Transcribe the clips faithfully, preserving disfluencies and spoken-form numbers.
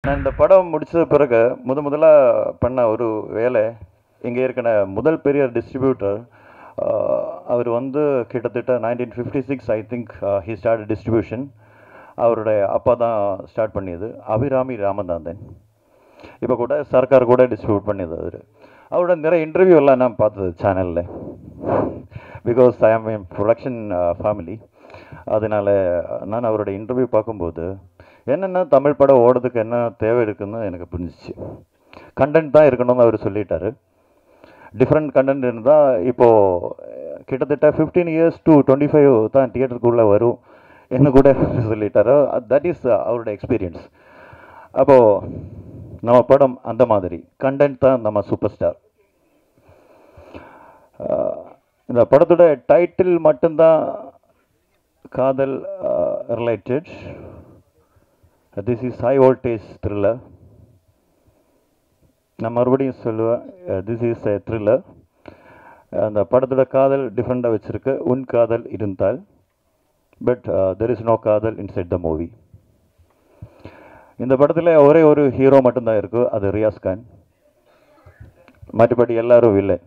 நான் இந்த படம் முடிச்ச பிறகு முத முதலாக பண்ண ஒரு வேலை இங்கே இருக்கிற முதல் பெரிய டிஸ்ட்ரிபியூட்டர் அவர் வந்து கிட்டத்தட்ட nineteen fifty six I think he start distribution. அவருடைய அப்பா தான் ஸ்டார்ட் பண்ணியது, அபிராமி ராமநாதன். இப்போ கூட சர்க்கார் கூட டிஸ்ட்ரிபியூட் பண்ணியது அவர். அவரோட நிறைய இன்டர்வியூ எல்லாம் நான் பார்த்தது சேனலில், பிகாஸ் ஐ ஆம் இன் ப்ரொடக்ஷன் ஃபேமிலி. அதனால் நான் அவரோட இன்டர்வியூ பார்க்கும்போது என்னென்ன தமிழ் படம் ஓடுறதுக்கு என்ன தேவை இருக்குதுன்னு எனக்கு புரிஞ்சிச்சு. கண்டென்ட் தான் இருக்கணும்னு அவர் சொல்லிட்டாரு. டிஃப்ரெண்ட் கண்டென்ட் இருந்தால் இப்போது கிட்டத்தட்ட fifteen years to twenty five தான் தியேட்டருக்குள்ளே வரும் என்ன கூட சொல்லிட்டாரு. தட் இஸ் அவரோட எக்ஸ்பீரியன்ஸ். அப்போது நம்ம படம் அந்த மாதிரி கண்டென்ட் தான் நம்ம சூப்பர் ஸ்டார். இந்த படத்தோட டைட்டில் மட்டும்தான் காதல் related. This is high voltage thriller. நான் மறுபடியும் சொல்லுவேன், திஸ் இஸ் எ த்ரில்லர். அந்த படத்தோட காதல் டிஃப்ரெண்டாக வச்சுருக்கு. உன் காதல் இருந்தால், பட் தெர் இஸ் நோ காதல் இன்சைட் த மூவி. இந்த படத்தில் ஒரே ஒரு ஹீரோ மட்டும்தான் இருக்குது, அது ரியாஸ் கான். மற்றபடி எல்லாரும் இல்லை.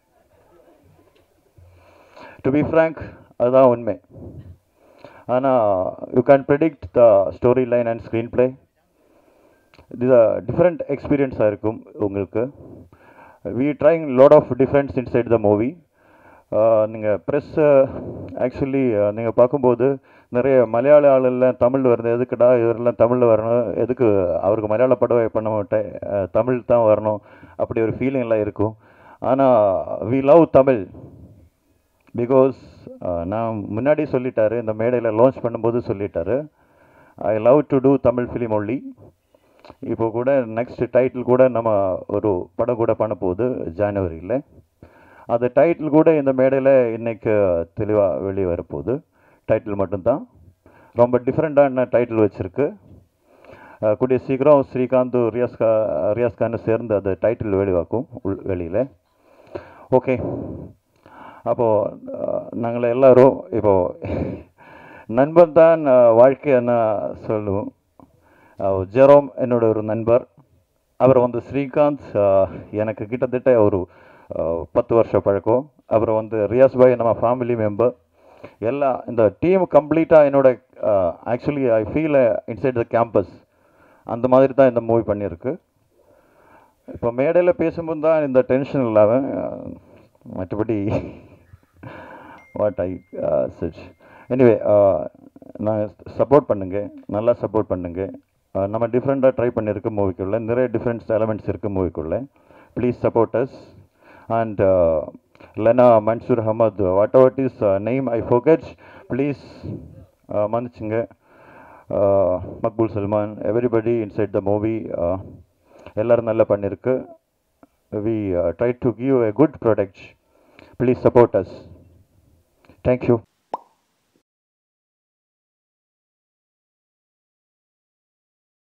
டு பி ஃப்ராங்க், அதுதான் உண்மை. ஆனால் you can predict the storyline and screenplay. இது டிஃப்ரெண்ட் எக்ஸ்பீரியன்ஸாக இருக்கும் உங்களுக்கு. We trying lot of difference inside the movie. நீங்கள் ப்ரெஸ் ஆக்சுவலி நீங்கள் பார்க்கும்போது நிறைய மலையாள ஆளெல்லாம் தமிழ் வருது, எதுக்குடா இவரெல்லாம் தமிழில் வரணும், எதுக்கு அவருக்கு மலையாள படவை பண்ண மாட்டேன், தமிழ் தான் வரணும், அப்படி ஒரு ஃபீலிங்லாம் இருக்கும். ஆனால் வி லவ் தமிழ் பிகாஸ் நான் முன்னாடி சொல்லிட்டாரு, இந்த மேடையில் லான்ச் பண்ணும்போது சொல்லிட்டாரு, I love to do Tamil film only. இப்போ கூட நெக்ஸ்ட் டைட்டில் கூட நம்ம ஒரு படம் கூட பண்ண போகுது ஜனவரியில். அந்த டைட்டில் கூட இந்த மேடையில் இன்றைக்கு தெளிவாக வெளியே வரப்போகுது. டைட்டில் மட்டும்தான் ரொம்ப டிஃப்ரெண்ட்டான டைட்டில் வச்சுருக்கு. கூடிய சீக்கிரம் ஸ்ரீகாந்த் ரியாஸ்கா ரியாஸ்கான்னு சேர்ந்து அந்த டைட்டில் வெளிவாக்கும் உள் வெளியில். ஓகே, அப்போது நாங்கள் எல்லோரும் இப்போது நண்பன் தான் வாழ்க்கைன்னு சொல்லுவோம். ஜெரோம் என்னோட ஒரு நண்பர். அவர் வந்து ஸ்ரீகாந்த் எனக்கு கிட்டத்தட்ட ஒரு பத்து வருஷம் பழக்கம். அப்புறம் வந்து ரியாஸ் பாய் நம்ம ஃபேமிலி மெம்பர். எல்லாம் இந்த டீம் கம்ப்ளீட்டாக என்னோட actually I feel inside the campus. அந்த மாதிரி தான் இந்த மூவி பண்ணியிருக்கு. இப்போ மேடையில் பேசும்போது தான் இந்த டென்ஷன் இல்லாமல், மற்றபடி வாட் ஐ சச் எனிவே நான் சப்போர்ட் பண்ணுங்க, நல்லா சப்போர்ட் பண்ணுங்க. நம்ம டிஃப்ரெண்ட்டாக ட்ரை பண்ணியிருக்க மூவிக்குள்ளே நிறைய டிஃப்ரெண்ட்ஸ் எலமெண்ட்ஸ் இருக்குது மூவிக்குள்ளே. Please support us. And Lena Mansoor Ahmed, whatever it is name I forgot, please மன்னிச்சுங்க. Maqbool Salman, everybody inside the movie எல்லோரும் நல்லா பண்ணியிருக்கு. We try to give a good product. Please support us. Thank you.